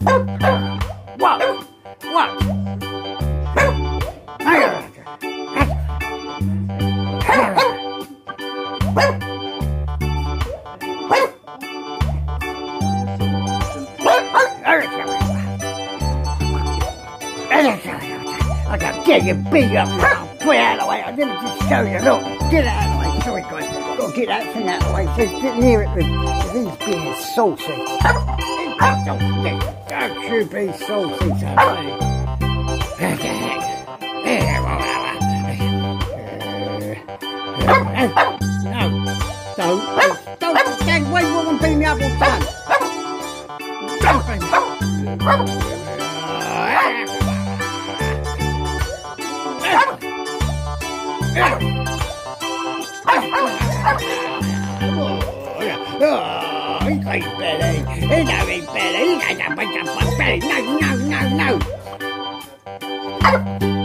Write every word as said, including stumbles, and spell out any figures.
What? What? I got get your big up now. Put it out of the way. I didn't just show you. Look, get it out of the way. Sorry, guys. Got to get that thing out of the way. So get near it with, with these being saucy. Don't you be saucy, somebody. No, don't, don't, don't, wait, what will be me up all done? Don't be me. Oh, he ain't belly. He don't eat belly. He ain't a big belly. No, no, no, no.